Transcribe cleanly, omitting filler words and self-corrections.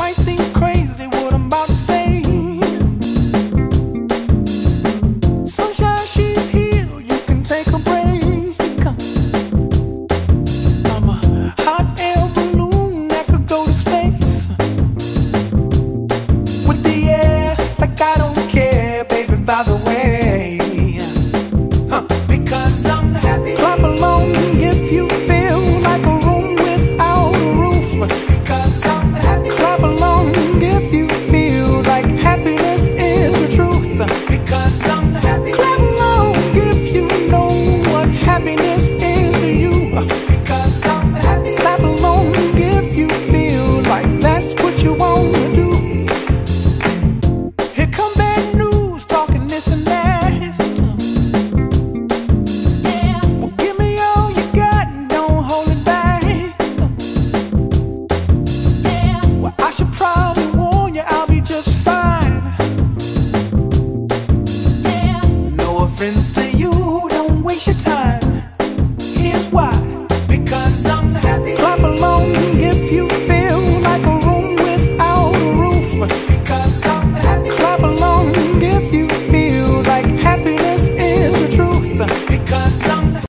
might seem crazy what I'm about to say. Sunshine, she's here, you can take a break. I'm a hot air balloon that could go to space with the air, like I don't care, baby, by the way. Because I'm happy. Clap along if you feel like a room without a roof. Because I'm happy. Clap along if you feel like happiness is the truth. Because I'm happy. Clap along if you know what happiness is to you. Because I'm happy. Clap along if you feel like that's what you want to do. Here come bad news, talking this and that. Friends to you.